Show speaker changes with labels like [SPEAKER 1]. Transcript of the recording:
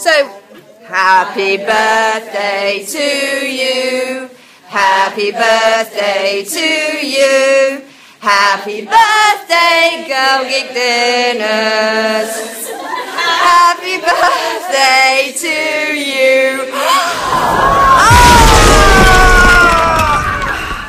[SPEAKER 1] So, happy birthday to you. Happy birthday to you. Happy birthday, Girl Geek Dinners. Happy birthday to